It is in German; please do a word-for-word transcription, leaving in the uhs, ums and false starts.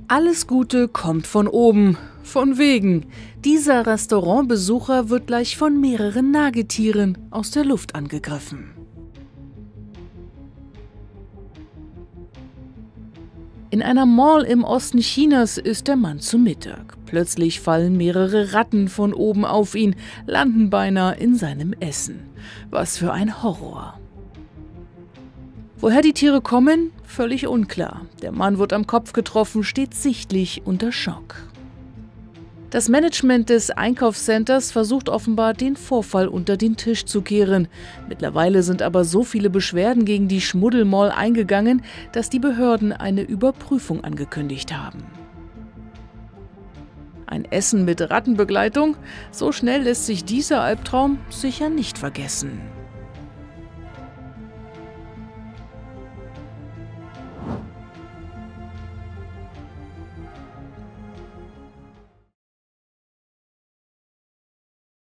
Alles Gute kommt von oben. Von wegen. Dieser Restaurantbesucher wird gleich von mehreren Nagetieren aus der Luft angegriffen. In einer Mall im Osten Chinas isst der Mann zu Mittag. Plötzlich fallen mehrere Ratten von oben auf ihn, landen beinahe in seinem Essen. Was für ein Horror. Woher die Tiere kommen? Völlig unklar. Der Mann wird am Kopf getroffen, steht sichtlich unter Schock. Das Management des Einkaufscenters versucht offenbar, den Vorfall unter den Tisch zu kehren. Mittlerweile sind aber so viele Beschwerden gegen die Schmuddelmall eingegangen, dass die Behörden eine Überprüfung angekündigt haben. Ein Essen mit Rattenbegleitung? So schnell lässt sich dieser Albtraum sicher nicht vergessen.